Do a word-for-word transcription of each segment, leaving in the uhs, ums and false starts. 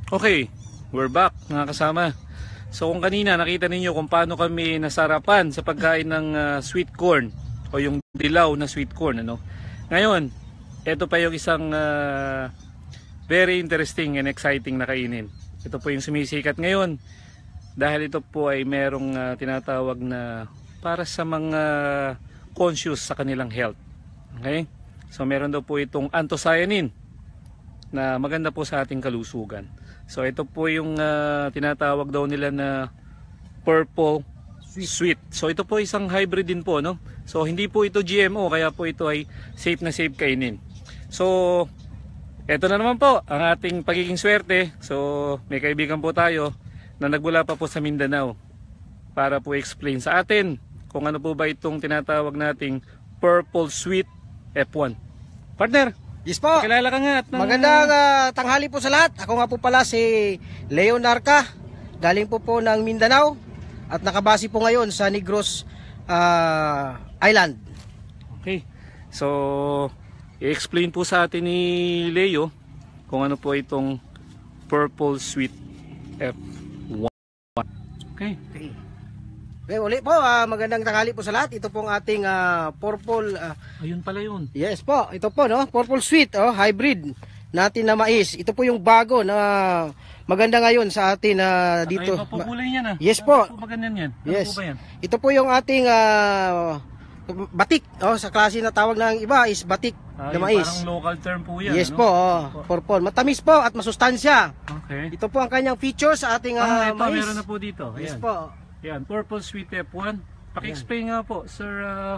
Okay, we're back mga kasama. So kung kanina nakita ninyo kung paano kami nasarapan sa pagkain ng uh, sweet corn o yung dilaw na sweet corn, ano? Ngayon, ito pa yung isang uh, very interesting and exciting na kainin. Ito po yung sumisikat ngayon dahil ito po ay merong uh, tinatawag na para sa mga conscious sa kanilang health. Okay? So meron daw po itong anthocyanin na maganda po sa ating kalusugan. So ito po yung uh, tinatawag daw nila na purple sweet. sweet. So ito po isang hybrid din po, no? So hindi po ito G M O, kaya po ito ay safe na safe kainin. So ito na naman po ang ating pagiging swerte. So may kaibigan po tayo na nagmula pa po sa Mindanao para po explain sa atin kung ano po ba itong tinatawag nating purple sweet F one. Partner, yes po. Kilala ka nga. At ng... Magandang uh, tanghali po sa lahat. Ako nga po pala si Leo Narca. Galing po po ng Mindanao. At nakabase po ngayon sa Negros uh, Island. Okay. So, i-explain po sa atin ni Leo kung ano po itong purple sweet F one. Okay. Okay. Okay, uli po, uh, magandang tanghali po sa lahat. Ito pong ating uh, purple uh, ayun pala yun. Yes po, ito po no, purple sweet oh, hybrid natin na mais. Ito po yung bago na maganda ngayon sa atin uh, dito. Ay, po kulay niyan ah. Yes po. Ano po ba ganyan yan? Ano yes. po ba yan? Ito po yung ating uh, batik oh, sa klase na tawag ng iba is batik ah, na mais. Parang local term po yan. Yes ano? po, oh, purple. Matamis po at masustansya. Okay. Ito po ang kanyang features sa ating ah, uh, ito, mais. meron na po dito. Ayan. Yes po. Yan, purple sweet F one. Paki-explain nga po, sir, uh,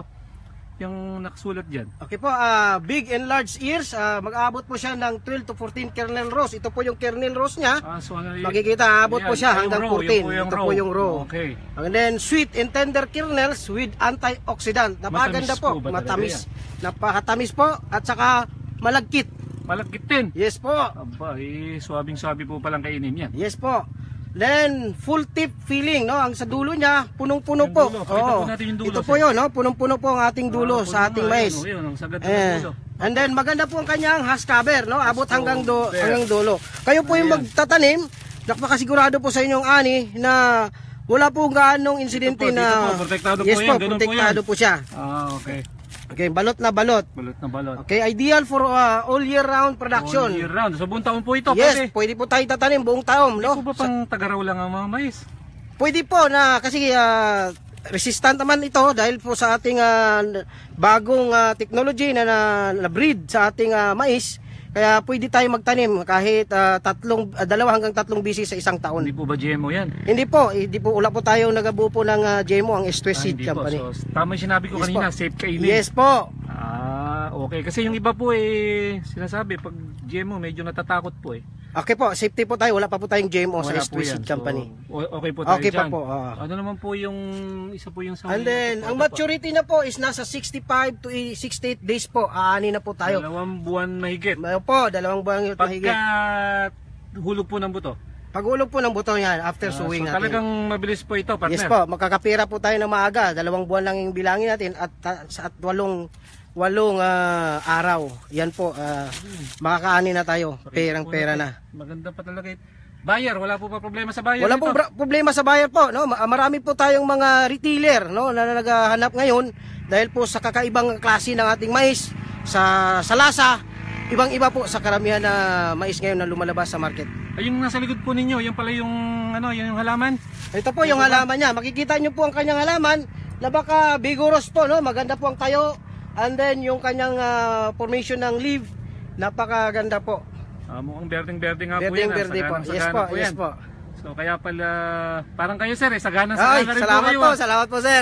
yung nakasulat dyan. Okay po, uh, big and large ears. Uh, mag-aabot po siya ng twelve to fourteen kernel rows. Ito po yung kernel rows niya. Ah, so, ano, makikita, aabot po siya hanggang row, fourteen. Yung Ito po yung row. Okay. And then, sweet and tender kernels with antioxidant. Napakaganda po. po matamis. Napakatamis po. At saka malagkit. Malagkit din? Yes po. Aba, eh, swabing-swabi po palang kainin yan. Yes po. Then full tip feeling no, ang sa dulo niya punong-puno po. Dulo. Oo. Po natin yung dulo, ito po 'yon, no, punong-puno po ang ating dulo ah, sa ating mais. Ayun, ayun, sagad eh. dulo. And then maganda po ang kanyang husk cover, no, abot hanggang do, hanggang dulo. Kayo po yung magtatanim, napakasigurado po sa inyong ani na wala po gaanong insidente po, na po, protektado yes po yan, po, protektado po, po siya. Ah, okay. Okay, balot na balot. Balot na balot. Okay, ideal for uh, all year round production. All year round. So buong taon po ito, yes, pwede? pwede po tayo tatanim buong taon, no? Hindi po ba pang tagaraw lang ang mga mais? Pwede po na kasi uh, resistant naman ito dahil po sa ating uh, bagong uh, technology na, na, na breed sa ating uh, mais. Kaya pwede tayo magtanim kahit uh, tatlong, uh, dalawa hanggang tatlong bisis sa isang taon. Hindi po ba G M O yan? Hindi po, hindi po. Wala po tayong nagabuo po ng uh, G M O, ang Stress ah, Seed Company. So, tama yung sinabi ko yes kanina, po. Safe kainin. Yes po. Ah, okay. Kasi yung iba po eh, sinasabi, pag G M O medyo natatakot po eh. Okay po, safety po tayo. Wala pa po tayong G M O wala sa Stress Seed Company. So, okay po tayo okay dyan. pa po. Uh, ano naman po yung, isa po yung sa... And then, ang maturity na po is nasa sixty-five to sixty-eight days po. Aani na po tayo. Dalawang buwan mahigit. Mayo po, dalawang buwan mahigit. Pagka hulog po ng buto? Paghulog po ng buto yan after uh, sowing so, natin. Talagang mabilis po ito, partner? Yes po, makakapira po tayo ng maaga. Dalawang buwan lang yung bilangin natin at, at walong walong uh, araw. Yan po, uh, makakaani na tayo. Perang-pera na. Maganda pa talaga ito. Buyer, wala po pa problema sa buyer? Wala po problema sa buyer po, no? Marami po tayong mga retailer, no, na naghahanap ngayon dahil po sa kakaibang klase ng ating mais, sa sa lasa, ibang-iba po sa karamihan na mais ngayon na lumalabas sa market. Ay, yung nasa likod po ninyo, yan pala yung ano, yung halaman. Ito po yung halaman niya. Makikita niyo po ang kanyang halaman, labaka vigorous po, no? Maganda po ang tayo. And then yung kanyang uh, formation ng leaf, napakaganda po. Ah, mukhang berdeng-berdeng nga berdeng, po yan. Berdeng po. Yes po, po yes po. So kaya pala, parang kayo sir, eh, sagana sa rin salamat po kayo. Po, salamat po sir.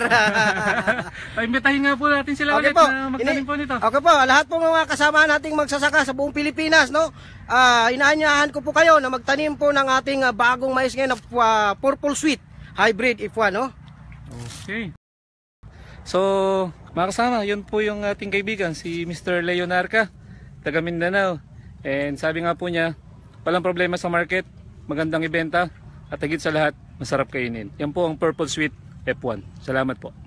Imbitahin nga po natin sila okay ulit po. na magtanim po nito. Okay po, lahat po mga kasama nating magsasaka sa buong Pilipinas, no? Uh, inaanyahan ko po kayo na magtanim po ng ating uh, bagong mais ngayon na uh, purple sweet hybrid F one, no? Okay. So, mga kasama, yun po yung ating kaibigan, si Mister Leo Narca, taga Mindanao. And sabi nga po niya, walang problema sa market, magandang ibenta, at higit sa lahat, masarap kainin. Yan po ang Purple Sweet F one. Salamat po.